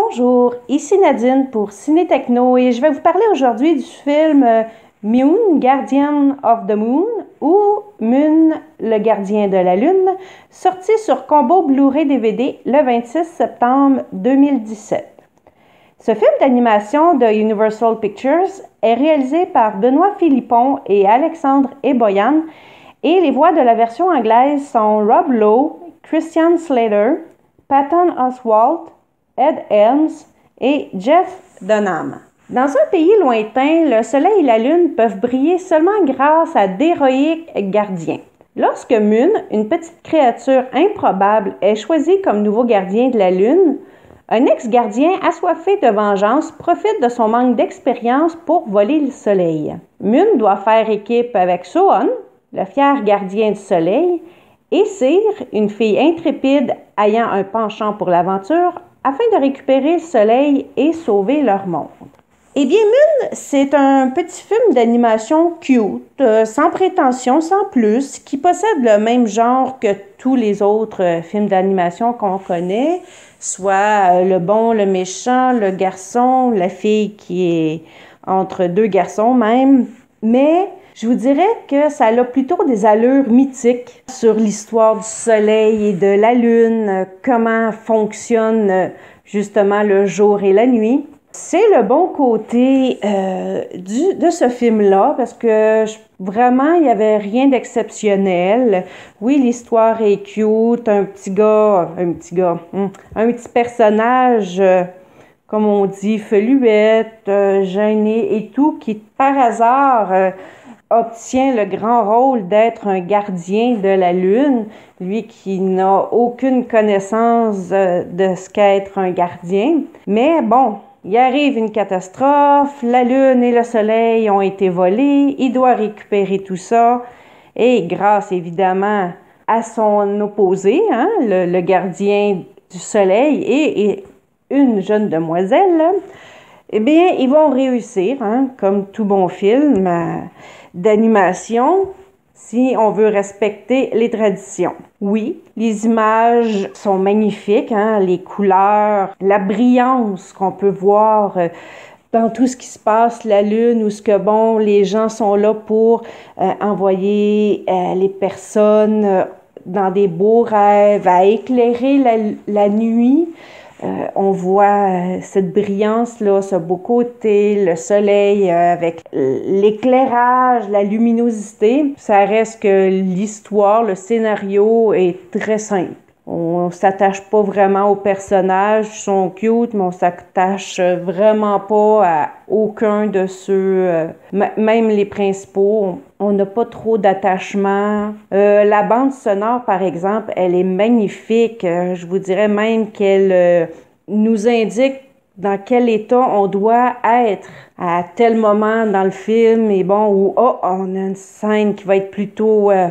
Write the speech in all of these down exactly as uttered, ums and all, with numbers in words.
Bonjour, ici Nadine pour Ciné Techno et je vais vous parler aujourd'hui du film Moon, Guardian of the Moon ou Moon, le gardien de la lune, sorti sur combo Blu-ray D V D le vingt-six septembre deux mille dix-sept. Ce film d'animation de Universal Pictures est réalisé par Benoît Philippon et Alexandre Eboyan et les voix de la version anglaise sont Rob Lowe, Christian Slater, Patton Oswalt, Ed Helms et Jeff Dunham. Dans un pays lointain, le soleil et la lune peuvent briller seulement grâce à d'héroïques gardiens. Lorsque Moon, une petite créature improbable, est choisie comme nouveau gardien de la lune, un ex-gardien assoiffé de vengeance profite de son manque d'expérience pour voler le soleil. Moon doit faire équipe avec Sohon, le fier gardien du soleil, et Cyr, une fille intrépide ayant un penchant pour l'aventure, afin de récupérer le soleil et sauver leur monde. Eh bien, Moon, c'est un petit film d'animation cute, euh, sans prétention, sans plus, qui possède le même genre que tous les autres euh, films d'animation qu'on connaît, soit euh, le bon, le méchant, le garçon, la fille qui est entre deux garçons même, mais je vous dirais que ça a plutôt des allures mythiques sur l'histoire du soleil et de la lune, comment fonctionne justement le jour et la nuit. C'est le bon côté euh, du, de ce film-là parce que je, vraiment, il n'y avait rien d'exceptionnel. Oui, l'histoire est cute, un petit gars, un petit gars, hum, un petit personnage... Euh, comme on dit, feluette, euh, gêné et tout, qui par hasard euh, obtient le grand rôle d'être un gardien de la lune, lui qui n'a aucune connaissance euh, de ce qu'est être un gardien. Mais bon, il arrive une catastrophe, la lune et le soleil ont été volés, il doit récupérer tout ça, et grâce évidemment à son opposé, hein, le, le gardien du soleil et, et une jeune demoiselle, eh bien, ils vont réussir, hein, comme tout bon film euh, d'animation, si on veut respecter les traditions. Oui, les images sont magnifiques, hein, les couleurs, la brillance qu'on peut voir euh, dans tout ce qui se passe, la lune, où ce que, bon, les gens sont là pour euh, envoyer euh, les personnes euh, dans des beaux rêves, à éclairer la, la nuit. Euh, on voit euh, cette brillance-là, ce beau côté, le soleil euh, avec l'éclairage, la luminosité. Ça reste que l'histoire, le scénario est très simple. On s'attache pas vraiment aux personnages, ils sont cute, mais on s'attache vraiment pas à aucun de ceux, euh, m- même les principaux. On n'a pas trop d'attachement. Euh, la bande sonore, par exemple, elle est magnifique. Euh, je vous dirais même qu'elle euh, nous indique dans quel état on doit être à tel moment dans le film. Et bon, où oh, on a une scène qui va être plutôt... Euh,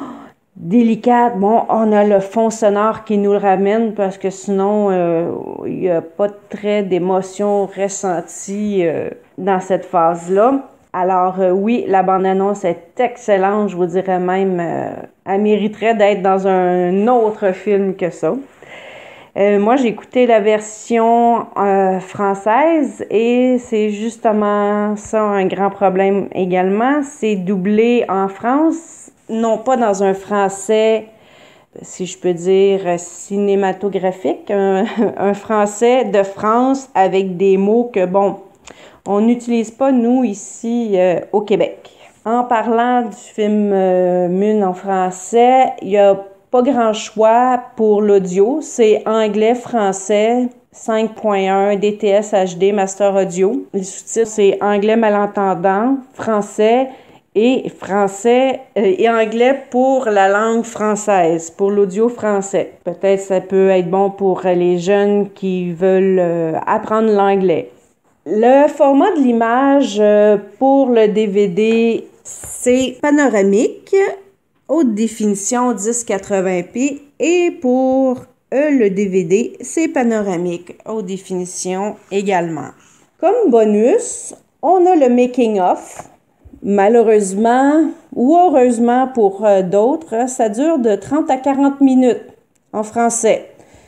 délicate. Bon, on a le fond sonore qui nous le ramène parce que sinon, euh, il n'y a pas de trait d'émotion ressentie euh, dans cette phase-là. Alors euh, oui, la bande-annonce est excellente. Je vous dirais même, euh, elle mériterait d'être dans un autre film que ça. Euh, moi, j'ai écouté la version euh, française et c'est justement ça un grand problème également. C'est doublé en France, non pas dans un français, si je peux dire, cinématographique, un, un français de France avec des mots que, bon, on n'utilise pas, nous, ici, euh, au Québec. En parlant du film euh, Moon en français, il n'y a pas grand choix pour l'audio. C'est anglais-français, cinq point un, D T S H D, Master Audio. Les sous-titres, c'est anglais malentendant, français, et français euh, et anglais pour la langue française, pour l'audio français. Peut-être ça peut être bon pour les jeunes qui veulent euh, apprendre l'anglais. Le format de l'image euh, pour le D V D, c'est panoramique, haute définition dix quatre-vingts p, et pour euh, le D V D, c'est panoramique, haute définition également. Comme bonus, on a le making-of. Malheureusement ou heureusement pour euh, d'autres, ça dure de trente à quarante minutes en français.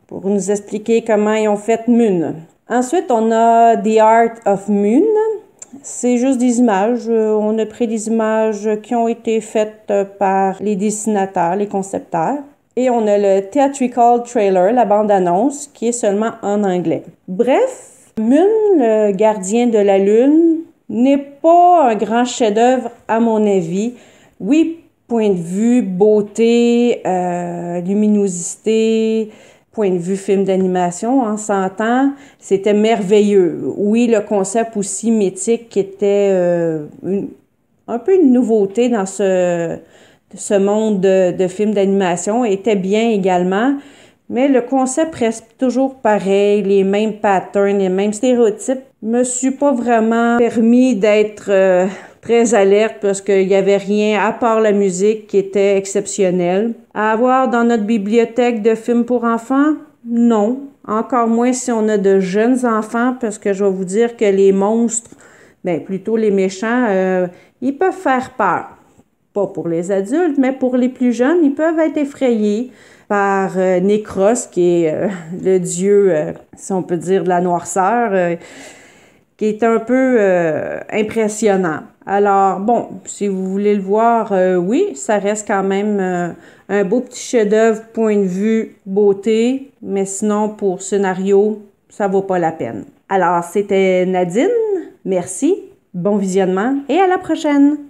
pour nous expliquer comment ils ont fait Moon. Ensuite, on a The Art of Moon. C'est juste des images. On a pris des images qui ont été faites par les dessinateurs, les concepteurs. Et on a le Theatrical Trailer, la bande-annonce, qui est seulement en anglais. Bref, Moon, le gardien de la Lune, n'est pas un grand chef-d'œuvre à mon avis. Oui, point de vue beauté, euh, luminosité, point de vue film d'animation, on s'entend, c'était merveilleux. Oui, le concept aussi mythique qui était euh, une, un peu une nouveauté dans ce... ce monde de, de films d'animation était bien également, mais le concept reste toujours pareil, les mêmes patterns, les mêmes stéréotypes. Je me suis pas vraiment permis d'être euh, très alerte parce qu'il n'y avait rien à part la musique qui était exceptionnelle. À avoir dans notre bibliothèque de films pour enfants? Non. Encore moins si on a de jeunes enfants parce que je vais vous dire que les monstres, ben plutôt les méchants, euh, ils peuvent faire peur. Pas pour les adultes, mais pour les plus jeunes, ils peuvent être effrayés par euh, Nécros, qui est euh, le dieu, euh, si on peut dire, de la noirceur, euh, qui est un peu euh, impressionnant. Alors, bon, si vous voulez le voir, euh, oui, ça reste quand même euh, un beau petit chef-d'œuvre, point de vue, beauté, mais sinon, pour scénario, ça vaut pas la peine. Alors, c'était Nadine, merci, bon visionnement et à la prochaine!